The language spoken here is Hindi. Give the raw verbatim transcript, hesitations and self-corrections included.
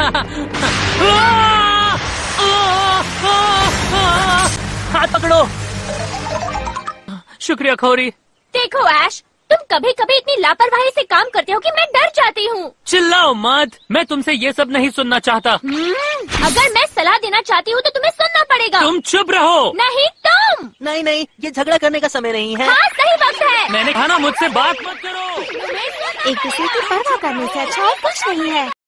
हाथ पकड़ो। शुक्रिया खौरी। देखो ऐश, तुम कभी कभी इतनी लापरवाही से काम करते हो कि मैं डर जाती हूँ। चिल्लाओ मत, मैं तुमसे ये सब नहीं सुनना चाहता। अगर मैं सलाह देना चाहती हूँ तो तुम्हें सुनना पड़ेगा। तुम चुप रहो। नहीं तुम। नहीं नहीं, ये झगड़ा करने का समय नहीं है। हाँ सही वक्त है। मैंने कहा ना, मुझसे बात मत करो। एक दूसरे की परवाह करने से अच्छा और कुछ नहीं है।